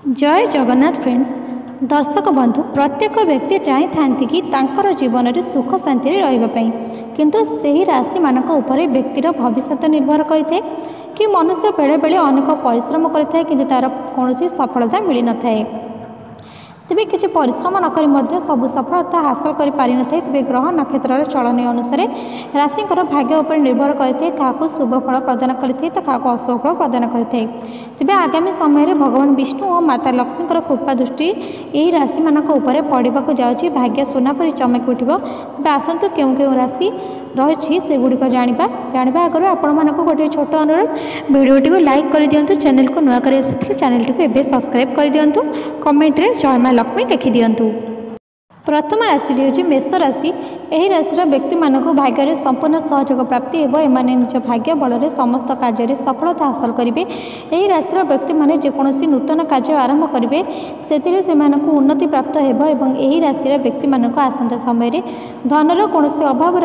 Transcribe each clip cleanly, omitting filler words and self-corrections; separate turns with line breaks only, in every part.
जय जगन्नाथ फ्रेंड्स। दर्शक बंधु प्रत्येक व्यक्ति चाहे था कि तांकर जीवन में सुख शांति रही किंतु सही राशि मानक उपरे व्यक्तिर भविष्य निर्भर करते कि मनुष्य बेले बेले अनेक परिश्रम करता कि तार कौन सफलता मिल न थाए। तेज किसी परिश्रम नक सब सफलता हासिल कर पारि न थाए। तेज ग्रह नक्षत्र चलन अनुसार राशि भाग्य उपर निर्भर करते क्या शुभ फल प्रदान करते तो क्या अशुभ फल प्रदान करते। तेज आगामी समय भगवान विष्णु और माता लक्ष्मी कृपा दृष्टि यही राशि मानक उपरे पड़ाक जाऊँगी। भाग्य सोना परी चमक उठ। तेज आसतु क्यों क्यों राशि रही से गुड़िक जाना आगर आपण गोटे छोट अनुरोध भिडियोटी को लाइक कर दिंतु। चैनल को नुआ कर चैनल टी को सब्सक्राइब कर दिंतु। कमेंट रे जय मां लक्ष्मी लिखि दिंतु। प्रथम राशि हूँ मेष राशि। यही राशि व्यक्ति मानक भाग्य संपूर्ण सहयोग प्राप्ति एमाने निज भाग्य बल समस्त कार्य सफलता हासिल करेंगे। यही राशि व्यक्ति मैंने जेकोसी नूतन कार्य आरंभ करेंगे से उन्नति प्राप्त हो। यही राशि व्यक्ति मानक आसंता समय धनर कौन अभाव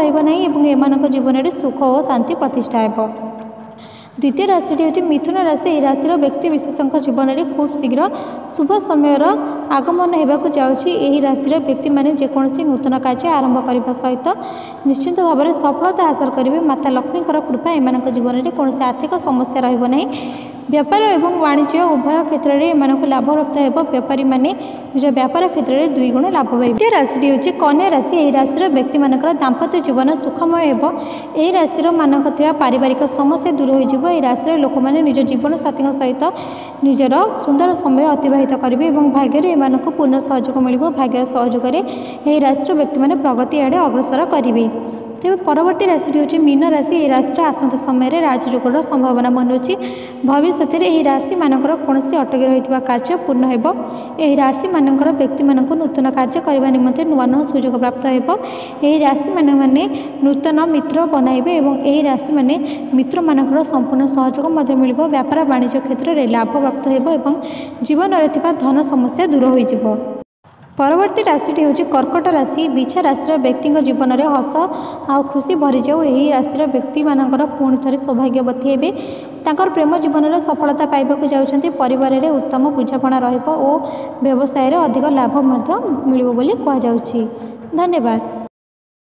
रही जीवन में सुख और शांति प्रतिष्ठा हो। द्वितीय राशि हूँ मिथुन राशि। यह राशि व्यक्ति विशेषों जीवन में खूब शीघ्र शुभ समय आगमन होगा जाऊँगी। यही राशि व्यक्ति मैंने जेकोसी नूतन कार्य आरंभ करने सहित निश्चित भाव में सफलता हासिल करेंगे। माता लक्ष्मी कृपा एम जीवन में कौन आर्थिक समस्या रही। व्यापार और वाणिज्य उभय क्षेत्र में लाभ प्राप्त हो। व्यापारी मैंने निज व्यापार क्षेत्र में 2 गुण लाभ पाइबे। द्वितीय राशि हूँ कन्या राशि। यही राशि व्यक्ति मानकर दाम्पत्य जीवन सुखमय हो। यही राशि मानक पारिवारिक समस्या दूर हो। राशि लोक मैंने निज जीवन साथी सहित निजर सुंदर समय अतिबाहित करेंगे। भाग्य एम पूर्ण सहयोग मिल। भाग्यर सहयोग यही राशि व्यक्ति मैंने प्रगति आड़े अग्रसर करेंगे। तेज परवर्ती राशि हूँ मीन राशि। यह राशि आसंता समय राजयोगर संभावना मन अच्छी। भविष्य में राशि मानकर कौन अटकी रही कार्य पूर्ण हो। यही राशि मानकर व्यक्ति मानक नूतन कार्य करने निमंते नुआ नुआ सुजोग प्राप्त हो। यही राशि मैंने नूतन मित्र बनाइबे एवं यही राशि मैंने मित्र मानकर संपूर्ण सहयोग मिल। व्यापार वाणिज्य क्षेत्र में लाभ प्राप्त हो। जीवन में धन समस्या दूर हो। परवर्ती राशि हूँ कर्कट राशि। बिछा राशि व्यक्ति जीवन में हस आ खुशी भरी जाऊ। यही राशि व्यक्ति मानकर पुणी थे सौभाग्यवती हे। तांकर प्रेम जीवन में सफलता पाइबाक जाउछन्ति। परिवार में उत्तम बुझापड़ा रहिबो और व्यवसाय अधिक लाभ मिलिबो बोली कहा जाउछि। धन्यवाद।